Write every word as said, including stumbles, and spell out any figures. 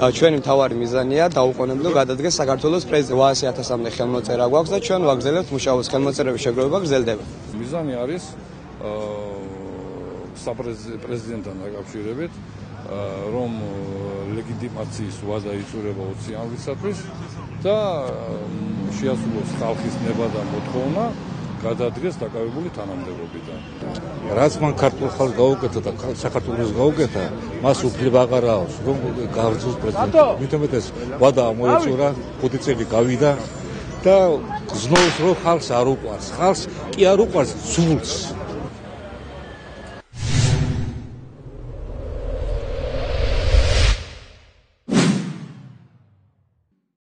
ჩვენი მთავარი მიზანია დაუყოვნებლივ გადადგეს საქართველოს პრეზიდენტი. ოასი ათასამდე ხელმოწერა გვაქვს და ჩვენ ვაგრძელებთ მუშაობას. ხელმოწერების შეგროვება გრძელდება. მიზანი არის საპრეზიდენტთან დაკავშირებით, რომ ლეგიტიმაციის ვადა იწურება ოცი ამბისათვის და შეასრულოს ხალხის ნება და მოთხოვნა გადადგეს დაკავებული თანამდებობიდან. რაც მან ქართულ ხალხს გაუკეთა და საქართველოს გაუკეთა, მას უფლება აღარ აქვს, რომ გავრძელოს პრეზიდენტი. მithumetes ეს ვადა მოეწურა, ხუთი წელი გავიდა და გზნობს, რომ ხალხს არ უყვარს. ხალხს კი არ უყვარს, სულს.